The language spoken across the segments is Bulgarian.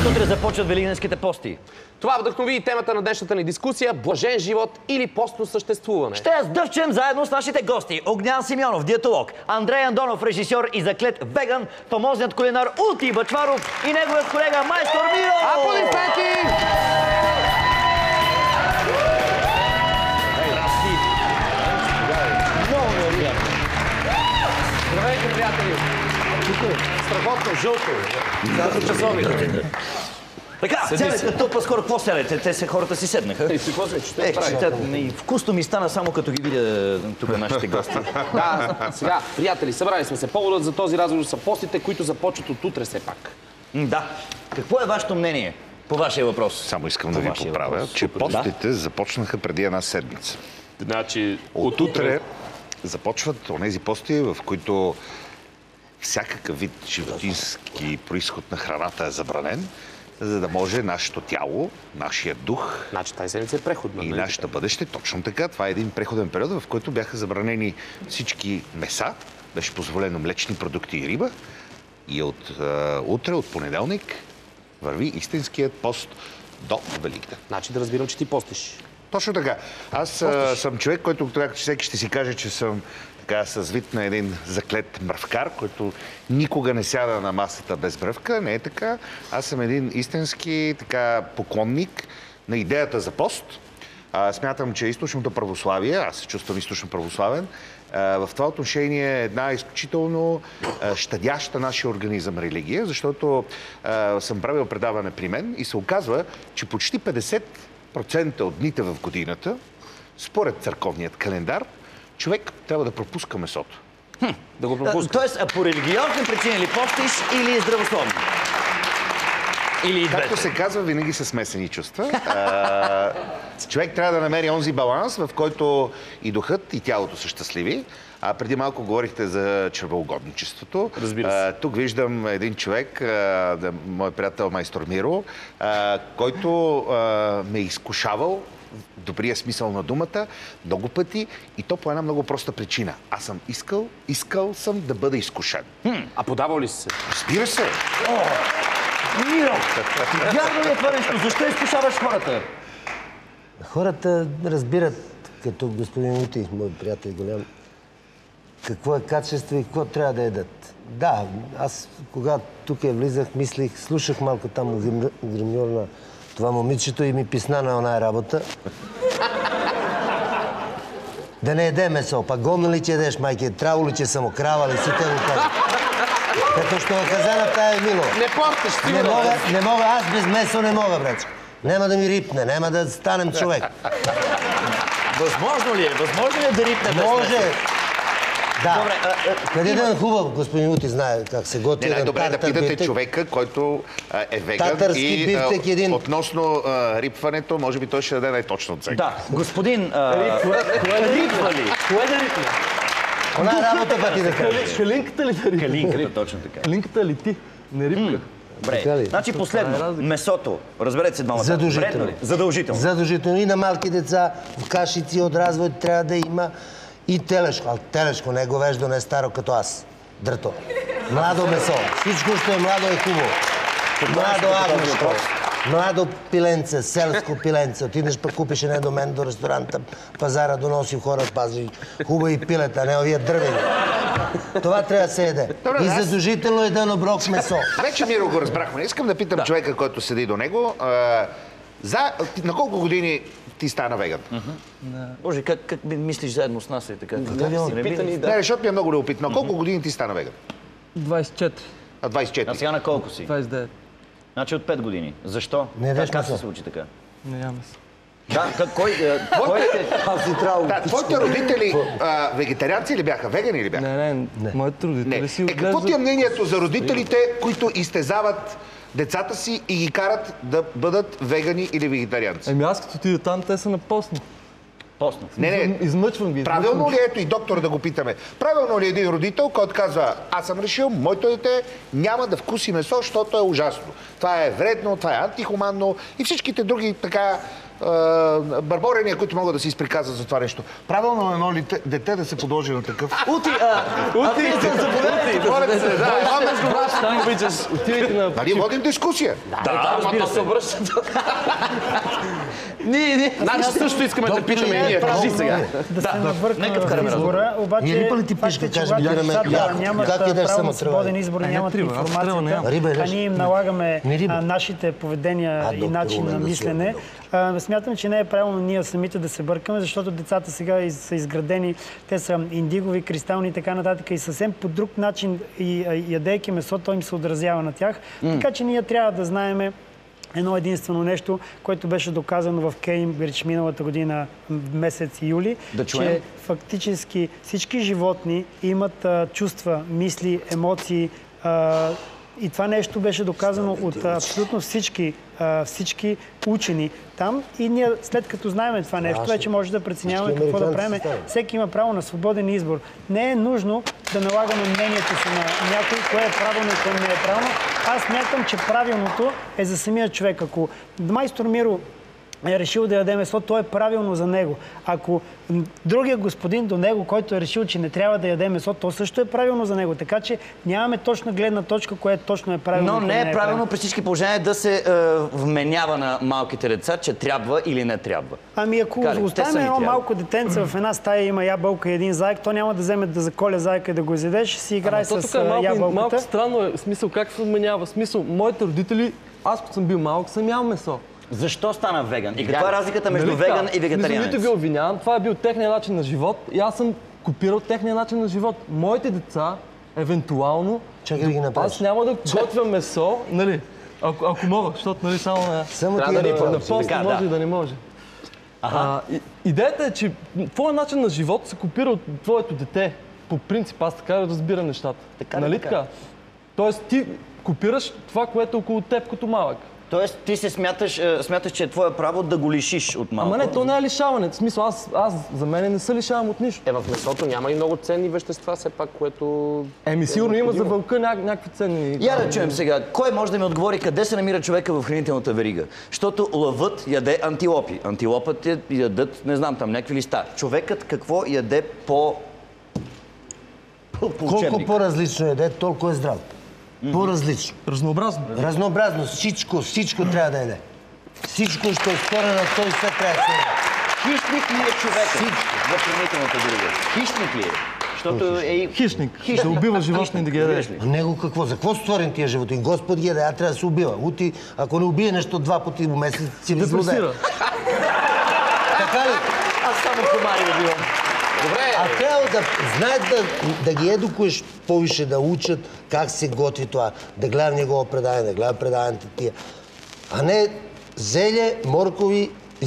От утре започват великденските пости. Това вдъхнови и темата на днешната ни дискусия – блажен живот или постно съществуване. Ще я сдъвчем заедно с нашите гости. Огнян Симеонов, диетолог, Андрей Андонов, режисьор и заклет веган, фамозният кулинар Улти Бъчваров и неговият колега майстор Миро! Аплодисменти! Здравейте, приятели! Страхотно, жълто. Казва часовник. Така, седете тук по-скоро. Какво седете? Хората си седнаха. И си какво се чете? Вкусно ми стана само като ги видя тук нашите гости. Да, сега, приятели, събрали сме се. Поводът за този разговор са постите, които започват от утре все пак. Да. Какво е вашето мнение по вашия въпрос? Само искам да ви поправя, че постите започнаха преди една седмица. Значи, от утре започват онези пости, в които всякакъв вид животински произход на храната е забранен, за да може нашето тяло, нашия дух значи тази седмица е преходна. И нашето бъдеще, точно така. Това е един преходен период, в който бяха забранени всички меса, беше позволено млечни продукти и риба. И от утре, от понеделник, върви истинският пост до Великден. Значи да разбирам, че ти постиш. Точно така. Аз съм човек, който всеки ще си каже, че съм така с вид на един заклет мръвкар, който никога не сяда на масата без мръвка. Не е така. Аз съм един истински поклонник на идеята за пост. Смятам, че източното православие, аз се чувствам източно православен, в това отношение е една изключително щадяща нашия организъм религия, защото съм правил предаване при мен и се оказва, че почти 50% от дните в годината, според църковният календар, човек трябва да пропуска месото. Да го пропуска. Тоест, по религиозни причини ли постиш или здравословно? Или както се казва, винаги са смесени чувства. Човек трябва да намери онзи баланс, в който и духът, и тялото са щастливи. Преди малко говорихте за чревоугодничеството. Разбира се. Тук виждам един човек, мой приятел майстор Миро, който ме е изкушавал в добрия смисъл на думата много пъти и то по една много проста причина. Аз съм искал съм да бъда изкушен. А подавал ли си се? Разбира се. Миро, вярно ли е това нещо? Защо изкушаваш хората? Хората разбират, като господин Ути, мой приятел голям, какво е качество и какво трябва да едат. Да, аз когато тук влизах, мислих, слушах малко там гримьор на това момичето и ми писна на оная работа. Да не еде месо, па годно ли че едеш, майке, траво ли че само, крава ли си, те го кажат. Като ще каза на тая Мило. Не портиш, сигурно. Не мога, аз без месо не мога, брат. Няма да ми рипне, няма да станем човек. Възможно ли е? Възможно ли е да рипне без месо? Може. Да. Добре, Къде да е хубаво, господин Ути знае как се готви. Най-добре да питате човека, който е веган и относно рипването, може би той ще даде най-точно оценка. Да, господин... Рипва ли? Кое да рипне? Она работа пъти да кажеш. Калинката ли да рипне? Калинката, точно така. Калинката ли ти? Не рипка. Добре, значи последно, месото, разберете се двамата. Задължително. Задължително. Задължително. И на малки деца, в кашици от развой трябва да има и телешко. А телешко, не говеждо, не старо като аз. Драто. Младо месо. Всичко, що е младо, е хубаво. Младо агнешко. Младо пиленце, селско пиленце. Отидеш пък купиш до мен до ресторанта, пазара доноси хора, пази хубави пилета, не овия дървени. Това трябва да се еде. И задължително е да наброк месо. Вече Миро го разбрахме. Искам да питам човека, който седи до него. На колко години ти стана веган? Боже, как мислиш заедно с нас и така? Не, защото ми е много любопитно. На колко години ти стана веган? 24. На 24. А сега на колко си? 29. Значи от 5 години. Защо? Как се случи така? Не ям се. Да, кой... Аз си трябва... Твоите родители вегетарианци ли бяха? Вегани ли бяха? Не. Моите родители си отглеждат... Какво ти е мнението за родителите, които изтезават децата си и ги карат да бъдат вегани или вегетарианци? Аз като отида там, те са на постно. Постно? Не. Измъчвам ги. Правилно ли, ето и доктора да го питаме, правилно ли един родител, който казва, аз съм решил, моето дете няма да вкуси месо, защото е ужасно. Това е вредно, това е антихуманно и всичките други така бърборения, които могат да се изприказват за това нещо. Правилно е едно дете да се подложи на такъв. Отивайте на... Нали водим дискусия? Да, се обръща. Значи също искаме да питаме и ние. Кажи сега. Да се навъркаме в избора, Ние обаче ли пълни ти факт пишка, е, че кажем, когато бираме децата яко. нямат Как ядеш право само на свободен трева? избор и не нямат трябва, аз трева информацията, нямам. Риба а ядеш? ние им налагаме Не риба. нашите поведения и доктор начин на Румен, да мислене, слушам, смятам, че не е правилно ние самите да се бъркаме, защото децата сега са изградени, те са индигови, кристални и така нататък и съвсем по друг начин и ядейки месо, той им се отразява на тях. Така че ние трябва да знаем едно единствено нещо, което беше доказано в Кеймбридж миналата година, месец юли, Да чуем. че фактически всички животни имат чувства, мисли, емоции. И това нещо беше доказано от абсолютно всички учени там. И ние, след като знаем това нещо, вече може да преценяваме Всички какво да американци правим. стават. Всеки има право на свободен избор. Не е нужно да налагаме мнението си на някой, кое е правилно и кое не е правилно. Аз смятам, че правилното е за самия човек. Ако майстор Миро е решил да яде месо, то е правилно за него. Ако другия господин до него, който е решил, че не трябва да яде месо, то също е правилно за него. Така че нямаме точна гледна точка, което точно е правилно. Но и не кое е правилно при всички положения да се вменява на малките деца, че трябва или не трябва. Ами ако Така ли? Те оставим сами едно трябва. малко детенце в една стая, има ябълка и един заек, то няма да вземе да заколя заека и да го изядеш, ще си играе То с тук е малко ябълката. странно е. Смисъл, как се вменява? Смисъл, моите родители, аз като съм бил малък, съм ял месо. Защо стана веган? И каква е разликата между Нали веган така? и вегетарианец? Нито ги обвинявам, това е бил техния начин на живот и аз съм копирал техния начин на живот. Моите деца, евентуално, Чакай да ги направиш. аз няма да готвя месо, нали? Ако мога, защото нали само на... Само Трябва ти да е ни право. На пост Така, може да. и да не може. Идеята е, че твой начин на живот се копира от твоето дете. По принцип, аз така разбирам нещата. Така ли, нали така? така? Тоест ти копираш това, което е около теб като малък. Тоест ти се смяташ, че е твое право да го лишиш от малко. Ама не, то не е лишаване. В смисъл, аз за мен не се лишавам от нищо. В месото няма и много ценни вещества, все пак, което... Сигурно има за вълка някакви ценни... Я да чуем сега, кой може да ми отговори къде се намира човека в хранителната верига? Защото лъвът яде антилопи. Антилопът ядат, не знам, там някакви листа. Човекът какво яде по Колко учебник? по-различно яде, толкова е здрав. По-различно. Разнообразно. Разнообразно. Всичко трябва да яде. Всичко, що е скоро на този свет, трябва да се яде. Хищник ли е човекът в хранителната верига? Хищник ли е? Защото е и... Хищник. Да убива животни и да ги яде. А него какво? За какво са створени тия животни? Господ ги яде, а трябва да се убива. Ути, ако не убие нещо 2 пъти в месец, си ви злодей. Депресира. Така ли? Аз само комари убивам. Добре, А трябва да знаят да ги едукуеш повече, да учат как се готви това, да гледат негово предаване, да гледат предаването тия. А не зеле, моркови,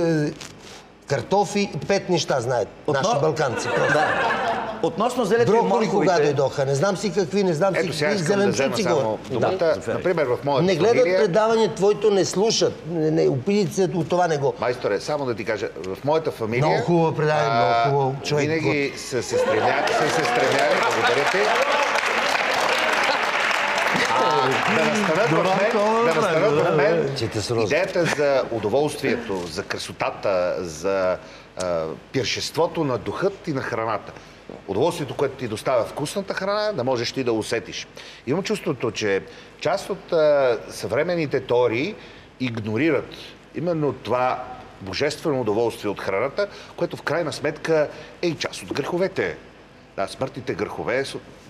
картофи, 5 неща знаят наши балканци. Да. Относно зелето и Броколи кога морковите... дойдоха, не знам си какви, не знам си Ето сега какви искам да взема зеленчуци само говорят. думата. Например, в моята Не гледат фамилия... предаване, твоето не слушат. Не, опитайте се от това не го. Майсторе, само да ти кажа, в моята фамилия... Много хубаво предаване, много хубаво. Човек Винаги са се стремяли, благодаря ти. Да настанат в мен Чете с роза. идеята за удоволствието, за красотата, за пиршеството на духът и на храната. Удоволствието, което ти доставя вкусната храна, да можеш ти да усетиш. Имам чувството, че част от съвременните теории игнорират именно това божествено удоволствие от храната, което в крайна сметка е и част от греховете. Да, смъртните грехове,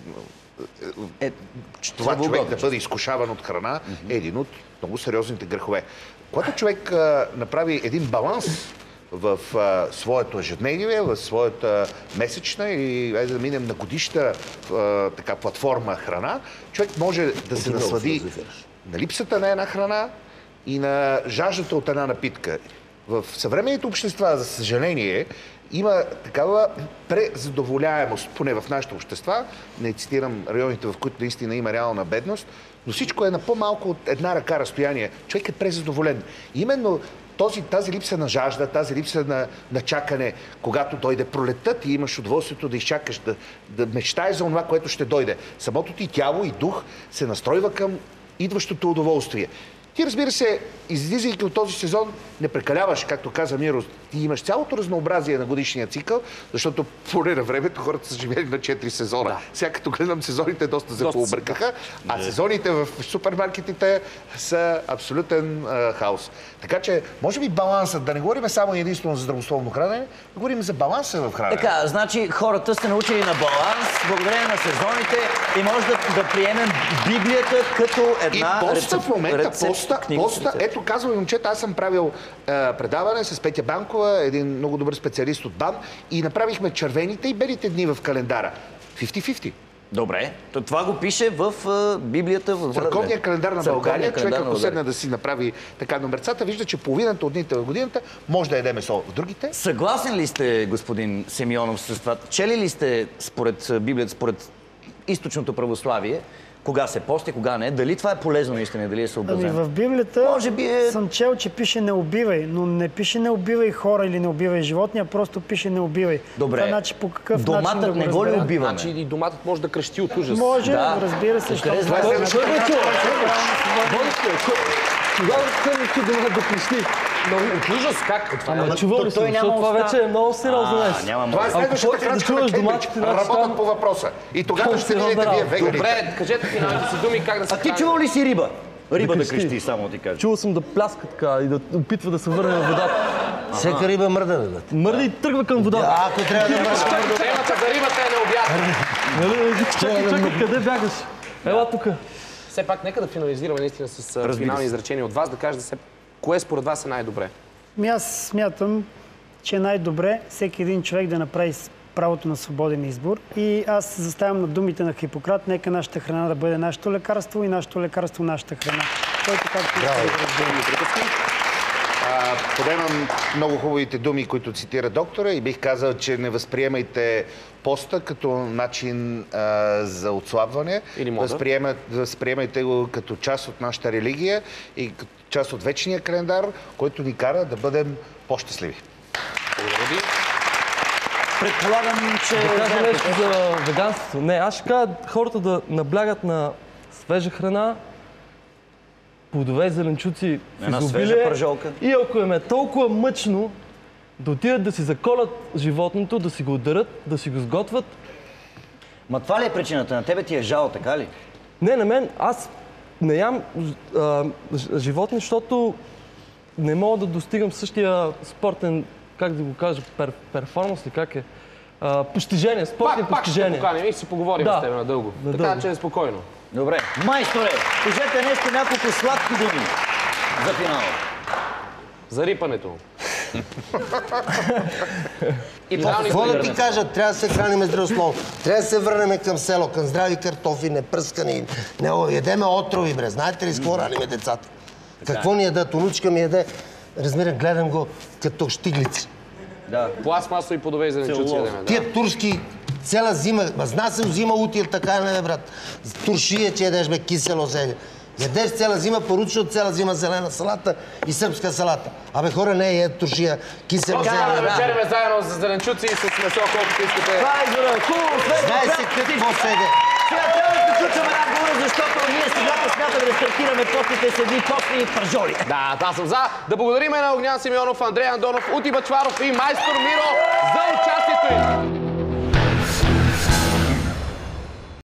това човек да бъде изкушаван от храна е един от много сериозните грехове. Когато човек направи един баланс в своето ежедневие, в своята месечна или да минем на годишна така платформа храна, човек може да се наслади на липсата на една храна и на жаждата от една напитка. В съвременните общества, за съжаление, има такава презадоволяемост, поне в нашите общества, не цитирам районите, в които наистина има реална бедност, но всичко е на по-малко от една ръка разстояние. Човек е презадоволен. Именно тази липса на жажда, тази липса на чакане, когато дойде пролетът и имаш удоволствието да изчакаш, да мечтаеш за това, което ще дойде. Самото ти тяло и дух се настройва към идващото удоволствие. Ти, разбира се, излизайки от този сезон, не прекаляваш, както каза Миро. Ти имаш цялото разнообразие на годишния цикъл, защото поне на времето хората са живели на 4 сезона. Сега като гледам сезоните, доста се пообъркаха, а сезоните в супермаркетите са абсолютен хаос. Така че, може би балансът, да не говорим само единствено за здравословно хранене, да говорим за баланса в хранене. Така, значи хората сте научили на баланс, благодарение на сезоните и може да приемем Библията като една поста в момента, поста, ето казвам, момчета, аз съм правил предаване с Петя Банкова, един много добър специалист от БАН, и направихме червените и белите дни в календара. 50-50. Добре, това го пише в Библията. В църковния календар на България. Човек, ако седне да си направи така номерцата, вижда, че половината от дните в годината може да яде месо. В другите? Съгласен ли сте, господин Симеонов, с това? Чели ли сте според Библията, според източното православие, кога се пости, кога не? Дали това е полезно наистина, дали е съобразено? В Библията съм чел, че пише не убивай, но не пише не убивай хора или не убивай животни, а просто пише не убивай. Добре. Това значи по какъв начин да доматът го не го ли убиваме? Значи и доматът може да крещи от ужас. Може, разбира се. Откъде знаеш? Тогава се домат да крещи. От ужас как? Чувал ли съм, защото това вече е много сериозно нещо. Това е следващата крачка на Кембридж. Работят по въпроса. И тогава ще видите вие веганите. Добре, кажете финалните си думи как да се А ти чувал ли си риба? Риба да крещи, само ти кажа. Чувал съм да пляска така и да опитва да се върне в водата. Всека риба мърда, бе. Мърда и тръгва към водата. Ако трябва да мърда. Темата за рибата е необятна. Чакай, къде бягаш? Ела тук. Все пак, нека да финализираме наистина с финални изречения от вас, да кажете кое според вас е най-добре. Аз смятам, че е най-добре всеки един човек да направи правото на свободен избор. И аз заставям на думите на Хипократ, нека нашата храна да бъде нашето лекарство и нашето лекарство нашата храна. Който както Подемам много хубавите думи, които цитира доктора, и бих казал, че не възприемайте поста като начин за отслабване. Възприемайте го като част от нашата религия и като част от вечния календар, който ни кара да бъдем по-щастливи. Благодаря ви. Предполагам, че... Да кажа нещо за веганството. Не, аз ще кажа хората да наблягат на свежа храна, плодове, зеленчуци с една изобилие. свежа пържолка. И ако им е толкова мъчно да отидат да си заколят животното, да си го отдарят, да си го сготвят. Ма това ли е причината? На тебе ти е жал, така ли? Не, на мен, аз не ям животни, защото не мога да достигам същия спортен, как да го кажа, перформанс ли, как е? Постижение, спортни постижения. Пак ще поканим и ще си поговорим с теб надълго. Така че е спокойно. Добре. Майсторе, кажете нещо, няколко сладки думи за финала. За рипането. Какво да ти кажа? Трябва да се храним здравословно. Трябва да се върнем към село, към здрави картофи, непръскани. Не ядеме отрови, бре. Знаете ли с какво раним децата? Какво ни ядат? Онучка ми яде. Разбира, гледам го като щиглици. Да. Пластмасови плодове и зеленчуци ядеме. Тия турски цяла зима, знам съм зима утия, така не бе, брат. Туршия, че ядеш, бе, кисело зеле. Ядеш цяла зима, поручи от цяла зима зелена салата и сърбска салата. Абе, хора, не ядат туршия, кисело зеле. Така да вечеряме заедно с зеленчуци и с месо, колкото искате. Това е избора. Хубаво, Знае се какво седе. Сега трябва да приключваме разговора, защото ние сега смятаме да стартираме постите с едни постни пържоли. Да, аз съм за. Да благодарим на Огнян Симеонов, Андрей Андонов, Ути Бачваров и майстор Миро за участието им.